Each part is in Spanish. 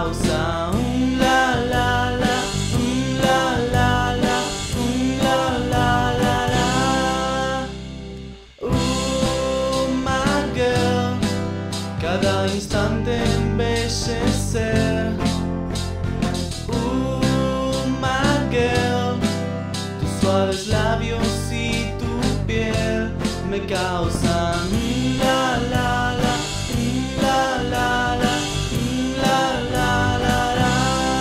causa un la la la, un la la la, un la la la la. My girl, cada instante embellecer. My girl, tus suaves labios y tu piel me causan la la la, la la la, la la la la.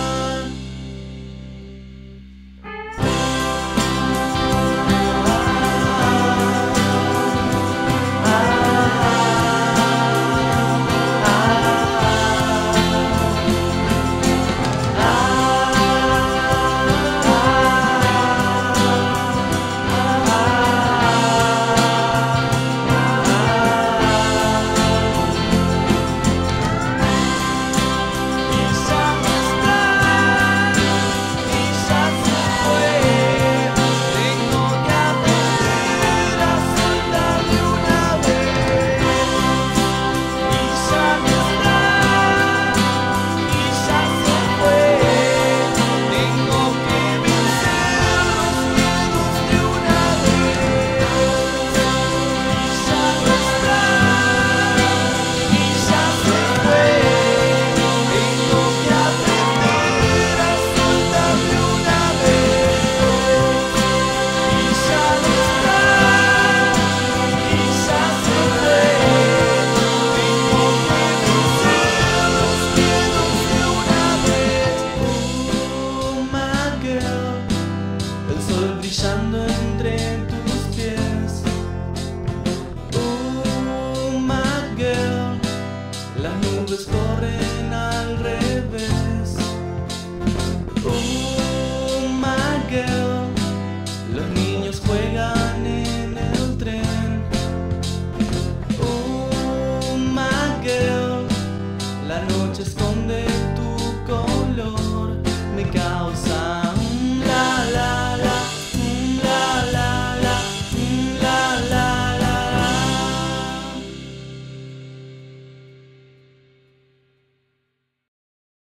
El sol brillando entre tus pies. My girl, las nubes corren al revés. My girl, los niños juegan en el tren. My girl, la noche es